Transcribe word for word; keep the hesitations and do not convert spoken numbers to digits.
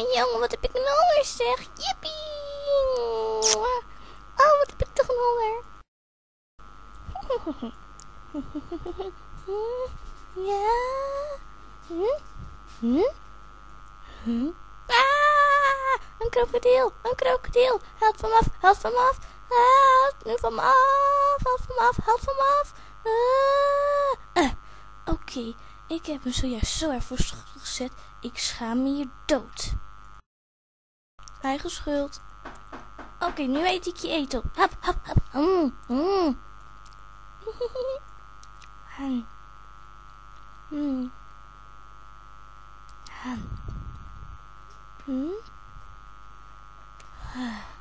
jongen, wat heb ik een honger zeg. Jippie. Oh, wat heb ik toch een honger. Ja. Hm? Hm? Hm? Ah, een krokodil, een krokodil. Help van me af, help van me af. Ah, help nu van me af, help van me af, help van me af. Ah. Uh. Oké, okay, ik heb me zojuist zo erg voor schuld gezet. Ik schaam me hier dood. Eigen schuld. Oké, okay, nu eet ik je eten op. Hap, hap, hap. Mm, mm. Han. Mm. Han. Hmm?